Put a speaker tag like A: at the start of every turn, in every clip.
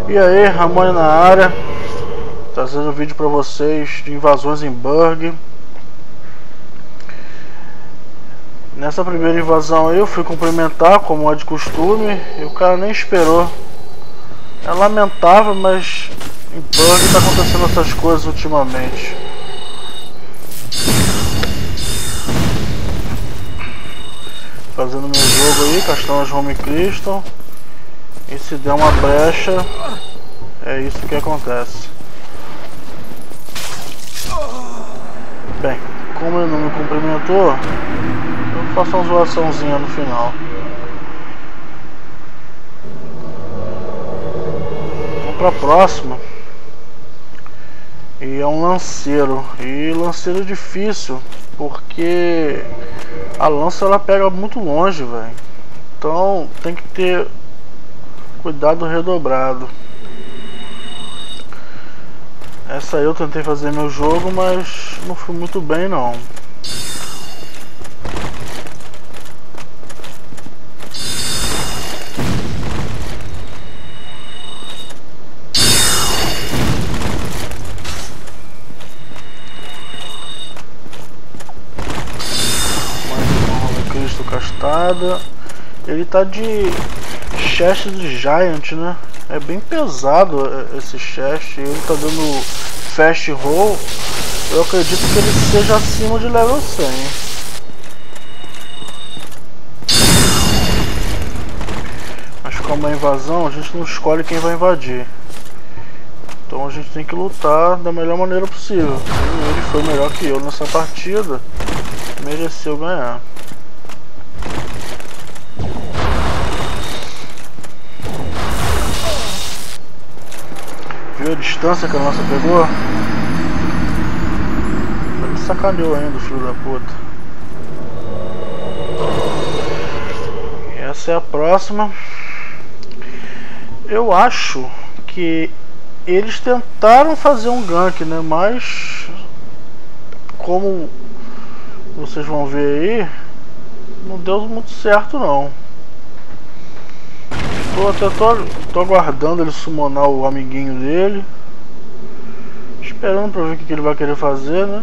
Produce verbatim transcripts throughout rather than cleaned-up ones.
A: E aí, Ramone na área, trazendo um vídeo para vocês de invasões em Burg. Nessa primeira invasão eu fui cumprimentar, como é de costume, e o cara nem esperou. É lamentável, mas em Burg está acontecendo essas coisas ultimamente. Fazendo meu jogo aí, Castanhas Home Crystal. E se der uma brecha, é isso que acontece. Bem, como ele não me cumprimentou, eu faço uma zoaçãozinha no final. Vamos pra próxima. E é um lanceiro. E lanceiro difícil, porque a lança ela pega muito longe, velho. Então tem que ter cuidado redobrado. Essa aí eu tentei fazer meu jogo, mas não fui muito bem não. Mais uma Cristo castada. Ele tá de chest de Giant, né? É bem pesado esse chest. Ele tá dando fast roll. Eu acredito que ele seja acima de level cem. Mas como é invasão, a gente não escolhe quem vai invadir. Então a gente tem que lutar da melhor maneira possível. E ele foi melhor que eu nessa partida. Mereceu ganhar. Viu a distância que a nossa pegou? Ele me sacaneou ainda, filho da puta. E essa é a próxima. Eu acho que eles tentaram fazer um gank, né? Mas como vocês vão ver aí, não deu muito certo não. Tô até tô, tô aguardando ele summonar o amiguinho dele. Esperando pra ver o que, que ele vai querer fazer, né?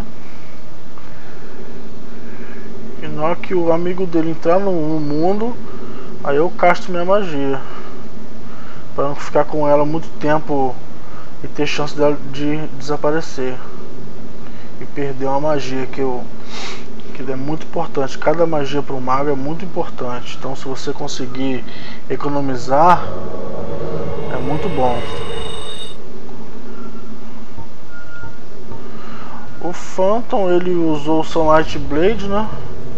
A: E na hora que o amigo dele entrar no, no mundo, aí eu casto minha magia. Pra não ficar com ela muito tempo e ter chance dela de desaparecer. E perder uma magia que eu... que é muito importante. Cada magia para o mago é muito importante. Então se você conseguir economizar, é muito bom. O Phantom ele usou o Sunlight Blade, né?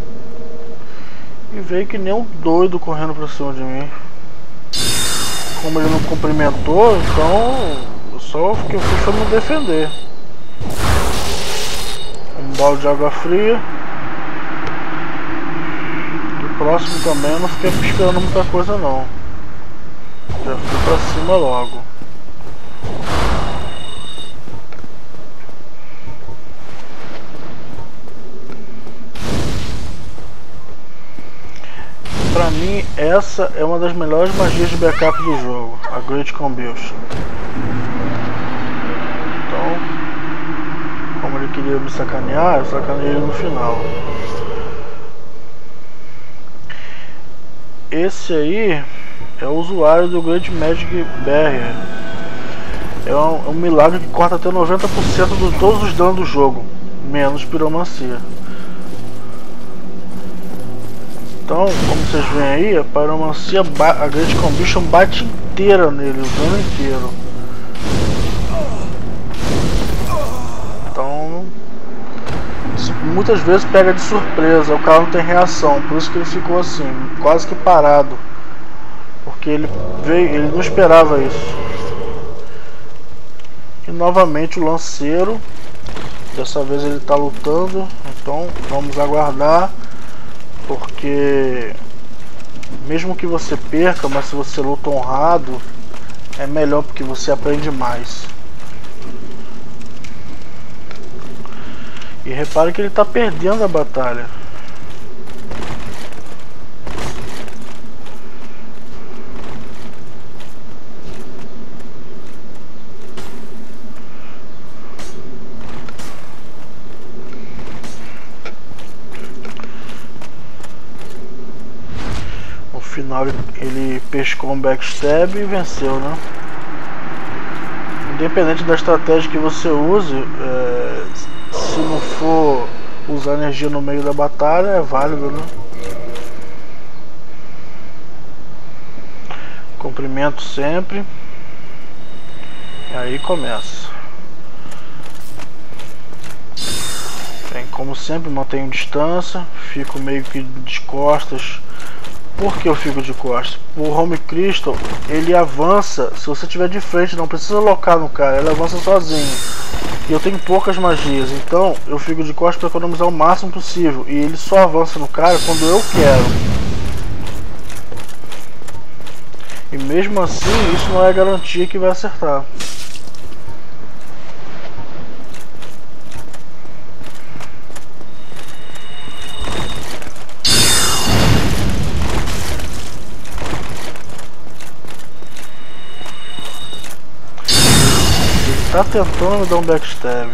A: E veio que nem um doido correndo pra cima de mim. Como ele não cumprimentou, então só o que eu fiz foi me defender. Um balde de água fria. Próximo também eu não fiquei esperando muita coisa não. Já fui pra cima logo. Pra mim essa é uma das melhores magias de backup do jogo, a Great Combustion. Então, como ele queria me sacanear, eu sacaneei ele no final. Esse aí é o usuário do Great Magic Barrier. É um, é um milagre que corta até noventa por cento de todos os danos do jogo, menos piromancia. Então, como vocês veem aí, a piromancia, a Great Combustion bate inteira nele, o dano inteiro. Então, muitas vezes pega de surpresa, o cara não tem reação, por isso que ele ficou assim, quase que parado, porque ele veio, ele não esperava isso. E novamente o lanceiro, dessa vez ele está lutando, então vamos aguardar, porque mesmo que você perca, mas se você luta honrado, é melhor porque você aprende mais. E repare que ele está perdendo a batalha. final ele, ele pescou um backstab e venceu, né? Independente da estratégia que você use, é, se não for usar energia no meio da batalha, é válido, né? Cumprimento sempre. E aí começa. Bem, como sempre, mantenho distância, fico meio que de costas. Por que eu fico de costas? O Home Crystal, ele avança, se você estiver de frente, não precisa locar no cara, ele avança sozinho. E eu tenho poucas magias, então eu fico de costas para economizar o máximo possível. E ele só avança no cara quando eu quero. E mesmo assim, isso não é garantia que vai acertar. Tá tentando me dar um backstab.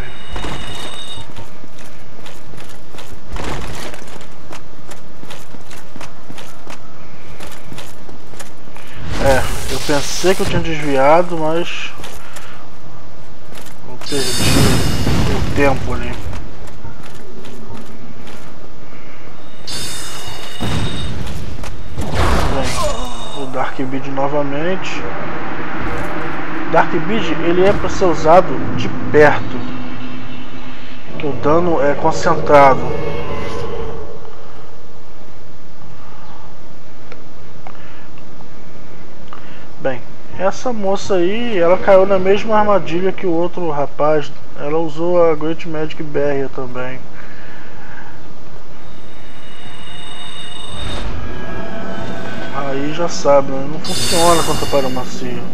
A: É, eu pensei que eu tinha desviado, mas eu perdi o tempo ali. Bem, o Dark Bead novamente. Dark Bead, ele é para ser usado de perto, que o dano é concentrado. Bem, essa moça aí, ela caiu na mesma armadilha que o outro rapaz. Ela usou a Great Magic Barrier também. Aí já sabe, né? Não funciona contra Pyromancia.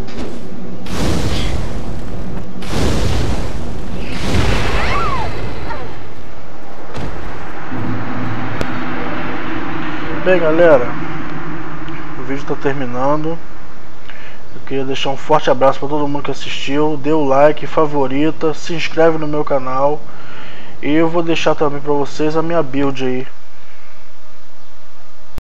A: Bem, galera, o vídeo está terminando. Eu queria deixar um forte abraço para todo mundo que assistiu. Dê o like, favorita, se inscreve no meu canal. E eu vou deixar também para vocês a minha build aí.